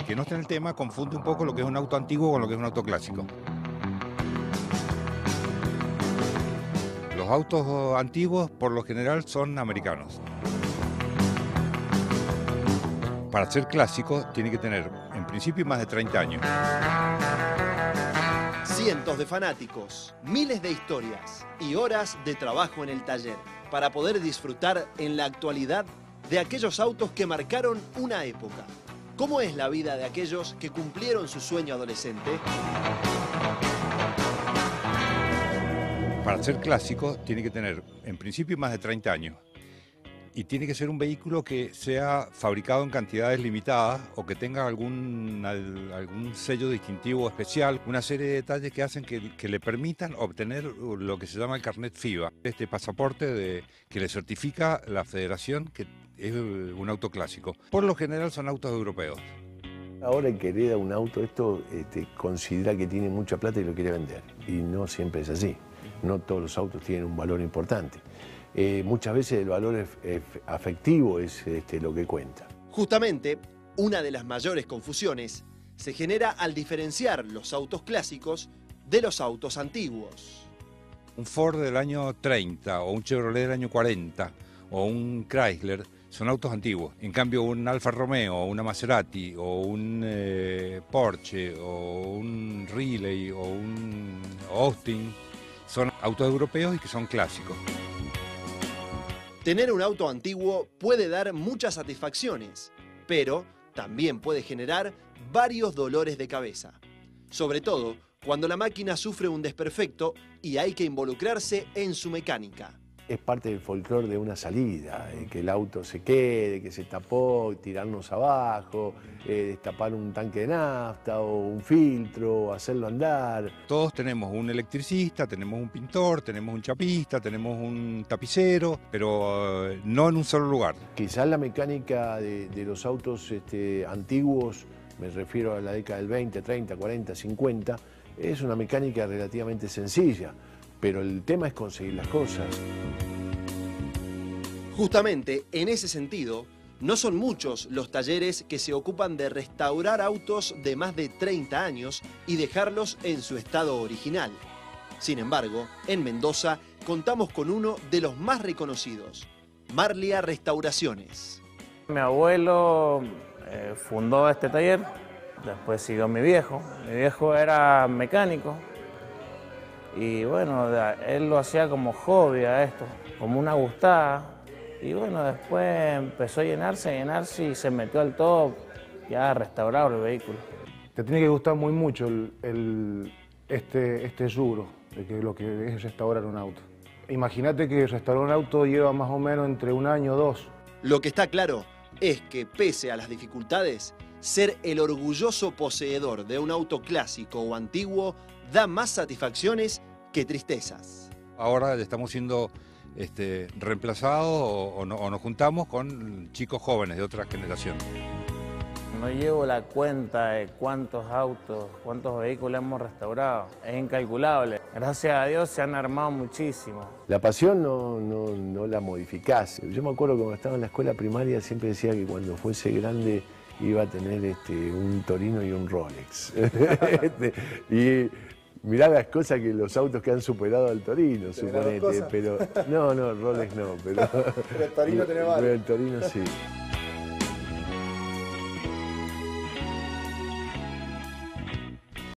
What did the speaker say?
que no está en el tema confunde un poco lo que es un auto antiguo con lo que es un auto clásico. Los autos antiguos, por lo general, son americanos. Para ser clásico, tiene que tener, en principio, más de 30 años. Cientos de fanáticos, miles de historias y horas de trabajo en el taller para poder disfrutar en la actualidad de aquellos autos que marcaron una época. ¿Cómo es la vida de aquellos que cumplieron su sueño adolescente? Para ser clásico, tiene que tener, en principio, más de 30 años. Y tiene que ser un vehículo que sea fabricado en cantidades limitadas o que tenga algún sello distintivo especial, una serie de detalles que hacen que le permitan obtener lo que se llama el carnet FIBA, este pasaporte que le certifica la federación que es un auto clásico. Por lo general son autos europeos. Ahora el que hereda un auto, considera que tiene mucha plata y lo quiere vender. Y no siempre es así. No todos los autos tienen un valor importante. Muchas veces el valor afectivo es lo que cuenta. Justamente, una de las mayores confusiones se genera al diferenciar los autos clásicos de los autos antiguos. Un Ford del año 30 o un Chevrolet del año 40 o un Chrysler son autos antiguos. En cambio, un Alfa Romeo, una Maserati o un Porsche o un Riley o un Austin son autos europeos y que son clásicos. Tener un auto antiguo puede dar muchas satisfacciones, pero también puede generar varios dolores de cabeza. Sobre todo cuando la máquina sufre un desperfecto y hay que involucrarse en su mecánica. Es parte del folclore de una salida, que el auto se quede, que se tapó, tirarnos abajo, destapar un tanque de nafta o un filtro, hacerlo andar. Todos tenemos un electricista, tenemos un pintor, tenemos un chapista, tenemos un tapicero, pero no en un solo lugar. Quizás la mecánica de los autos antiguos, me refiero a la década del 20, 30, 40, 50, es una mecánica relativamente sencilla. Pero el tema es conseguir las cosas. Justamente en ese sentido, no son muchos los talleres que se ocupan de restaurar autos de más de 30 años y dejarlos en su estado original. Sin embargo, en Mendoza contamos con uno de los más reconocidos, Marlia Restauraciones. Mi abuelo fundó este taller, después siguió mi viejo. Mi viejo era mecánico. Y bueno, él lo hacía como hobby a esto, como una gustada. Y bueno, después empezó a llenarse y se metió al top, ya a restaurar el vehículo. Te tiene que gustar muy mucho este rubro, de lo que es restaurar un auto. Imagínate que restaurar un auto lleva más o menos entre un año o dos. Lo que está claro es que pese a las dificultades, ser el orgulloso poseedor de un auto clásico o antiguo da más satisfacciones que tristezas. Ahora estamos siendo reemplazados o nos juntamos con chicos jóvenes de otra generación. No llevo la cuenta de cuántos autos, cuántos vehículos hemos restaurado. Es incalculable. Gracias a Dios se han armado muchísimo. La pasión no la modificás. Yo me acuerdo cuando estaba en la escuela primaria siempre decía que cuando fuese grande iba a tener un Torino y un Rolex. Y mirá las cosas que los autos que han superado al Torino, suponete. Pero no, Rolex no. Pero el Torino tiene varios. Pero el Torino sí.